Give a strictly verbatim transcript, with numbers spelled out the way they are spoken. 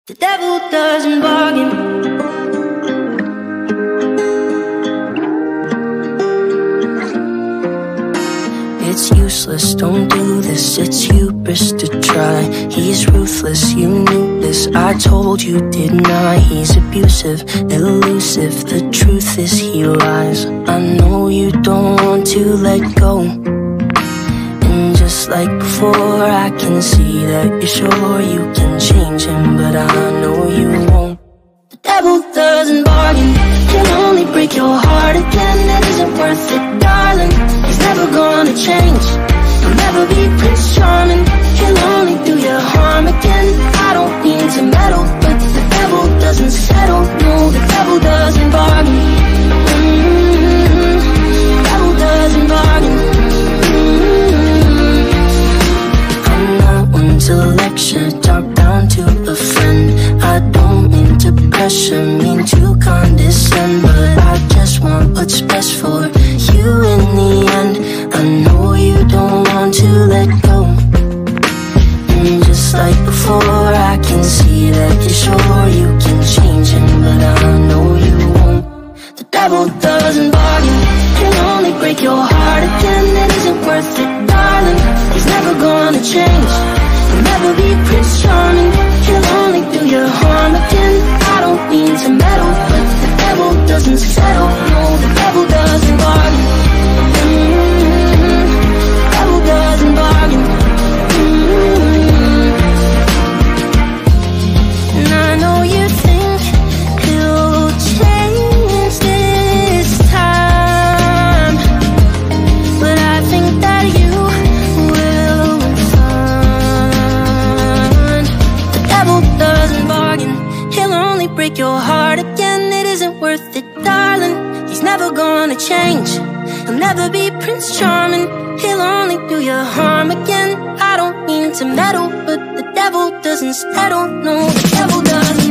The devil doesn't bargain. It's useless, don't do this, it's hubris to try. He's ruthless, you knew this, I told you, didn't I? He's abusive, elusive, the truth is he lies. I know you don't want to let go, and just like before I can see that you're sure you can change him, but I know you won't. The devil doesn't bargain, he'll only break your heart again. It isn't worth it, darling, he's never gonna change. He'll never be Prince Charming, he'll only do you harm again. I don't mean to meddle, but the devil doesn't settle. No, the devil doesn't bargain. Mm-hmm. The devil doesn't bargain. Mm-hmm. I'm not one to lecture, talk down to a friend. I don't mean to pressure, mean to condescend, but I just want what's best for you in the end. I know you don't want to let go, and just like before I can see that you're sure you can change him, but I know you won't. The devil doesn't bargain, he'll only break your heart again. It isn't worth it, darling, he's never gonna change. He'll never be Prince Charming, he'll only do you harm again. I don't mean to meddle, but the devil doesn't settle. No, the devil doesn't bargain. Mm-hmm. The devil doesn't bargain. Mm-hmm. And I know you think he'll change this time, but I think that you will find the devil doesn't bargain, he'll only break your heart again. It isn't worth it, darling, he's never gonna change. He'll never be Prince Charming, he'll only do you harm again. I don't mean to meddle, but the devil doesn't settle. No, the devil doesn't